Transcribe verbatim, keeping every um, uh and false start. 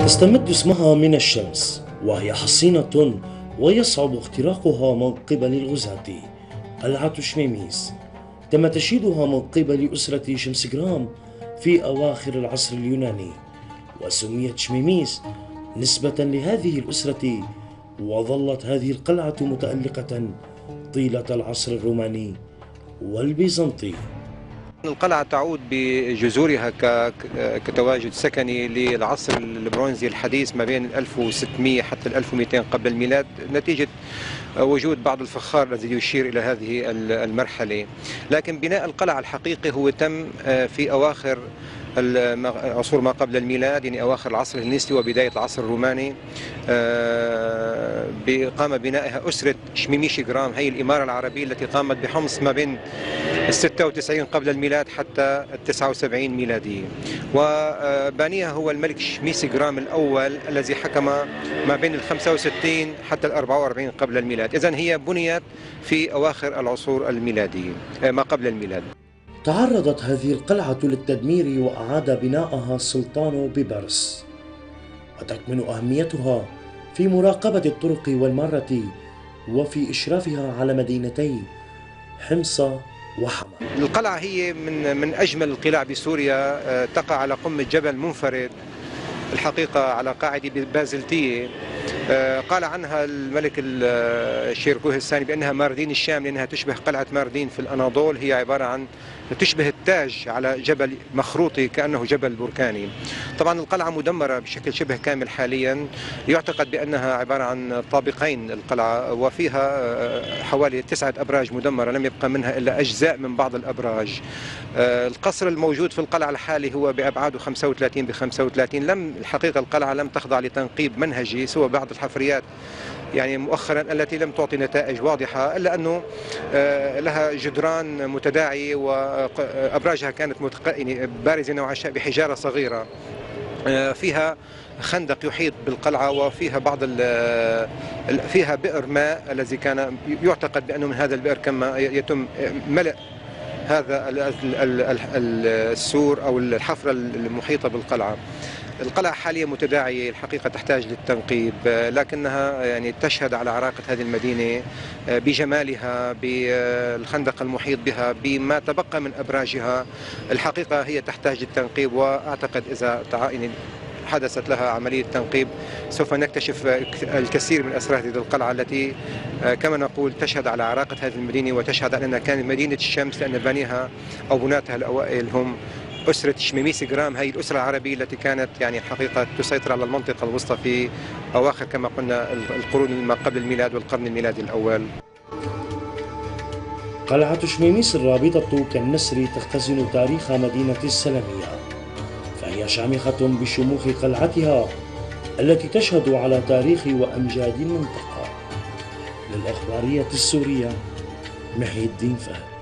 تستمد اسمها من الشمس، وهي حصينة ويصعب اختراقها من قبل الغزاة. قلعة شميميس تم تشييدها من قبل أسرة شمسجرام في أواخر العصر اليوناني، وسميت شميميس نسبة لهذه الأسرة، وظلت هذه القلعة متألقة طيلة العصر الروماني والبيزنطي. القلعة تعود بجذورها كتواجد سكني للعصر البرونزي الحديث ما بين ألف وستمئة حتى ألف ومئتين قبل الميلاد، نتيجة وجود بعض الفخار الذي يشير إلى هذه المرحلة. لكن بناء القلعة الحقيقي هو تم في أواخر عصور ما قبل الميلاد، يعني أواخر العصر الهلينستي وبداية العصر الروماني. قام بنائها أسرة شميميشجرام، هي الإمارة العربية التي قامت بحمص ما بين ستة وتسعين قبل الميلاد حتى تسعة وسبعين ميلادية. وبانيها هو الملك شميسجرام الأول الذي حكم ما بين ال خمسة وستين حتى ال أربعة وأربعين قبل الميلاد. إذن هي بنيت في أواخر العصور الميلادية ما قبل الميلاد. تعرضت هذه القلعة للتدمير وأعاد بناءها السلطان بيبرس، وتكمن أهميتها في مراقبة الطرق والمارة وفي إشرافها على مدينتي حمص وحما. القلعة هي من من أجمل القلاع بسوريا، تقع على قمة جبل منفرد الحقيقة على قاعدة بازلتية. قال عنها الملك الشيركوه الثاني بأنها ماردين الشام، لأنها تشبه قلعة ماردين في الأناضول. هي عبارة عن تشبه التاج على جبل مخروطي كأنه جبل بركاني. طبعا القلعة مدمرة بشكل شبه كامل حاليا، يعتقد بأنها عبارة عن طابقين القلعة، وفيها حوالي تسعة أبراج مدمرة، لم يبقى منها إلا أجزاء من بعض الأبراج. القصر الموجود في القلعة الحالي هو بأبعاده خمسة وثلاثين بخمسة وثلاثين. لم الحقيقة القلعة لم تخضع لتنقيب منهجي سوى بعض الحفريات يعني مؤخرا التي لم تعطي نتائج واضحة، إلا أنه لها جدران متداعية وأبراجها كانت بارزة نوعا ما بحجارة صغيرة. فيها خندق يحيط بالقلعة، وفيها بعض فيها بئر ماء الذي كان يعتقد بأنه من هذا البئر كما يتم ملء هذا السور أو الحفرة المحيطة بالقلعة. القلعة حاليا متداعية الحقيقة، تحتاج للتنقيب، لكنها يعني تشهد على عراقة هذه المدينة بجمالها، بالخندق المحيط بها، بما تبقى من أبراجها. الحقيقة هي تحتاج للتنقيب، وأعتقد إذا يعني حدثت لها عملية تنقيب سوف نكتشف الكثير من أسرار هذه القلعة التي كما نقول تشهد على عراقة هذه المدينة، وتشهد على أنها كانت مدينة الشمس، لأن بانيها أو بناتها الأوائل هم أسرة شميميسجرام، هي الأسرة العربية التي كانت يعني الحقيقة تسيطر على المنطقة الوسطى في أواخر كما قلنا القرون ما قبل الميلاد والقرن الميلادي الأول. قلعة شميميس الرابطة كالنسر تختزن تاريخ مدينة السلمية، فهي شامخة بشموخ قلعتها التي تشهد على تاريخ وأمجاد المنطقة. للأخبارية السورية محي الدين فهد.